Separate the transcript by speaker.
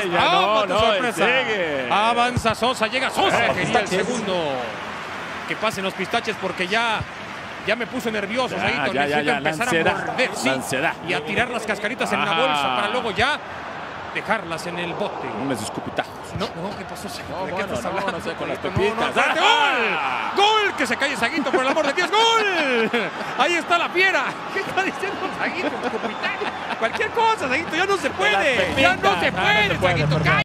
Speaker 1: sorpresa.
Speaker 2: Sigue.
Speaker 1: Avanza Sosa, llega Sosa. Quería el
Speaker 3: pistaches.
Speaker 1: segundo. Que pasen los pistaches porque ya me puso nervioso. Necesito
Speaker 2: ya,
Speaker 1: empezar
Speaker 2: la
Speaker 1: a morder, sí,
Speaker 2: ansiedad.
Speaker 1: y a tirar las cascaritas en la
Speaker 2: Ajá.
Speaker 1: bolsa para luego ya dejarlas en el bote.
Speaker 2: Unos escupitajos.
Speaker 1: No, ¿qué pasó, Saguito? ¿De qué
Speaker 2: bueno,
Speaker 1: estás hablando?
Speaker 2: no sé, con las
Speaker 1: Saguito?
Speaker 2: pepitas.
Speaker 1: ¡Fuerte!
Speaker 2: ¡Ah!
Speaker 1: ¡Gol! ¡Gol! ¡Que se calle Saguito, por el amor de Dios! ¡Gol! Ahí está la fiera. ¿Qué está diciendo Saguito? Cualquier cosa, Saguito, ya no se puede. Ya no se puede, Saguito.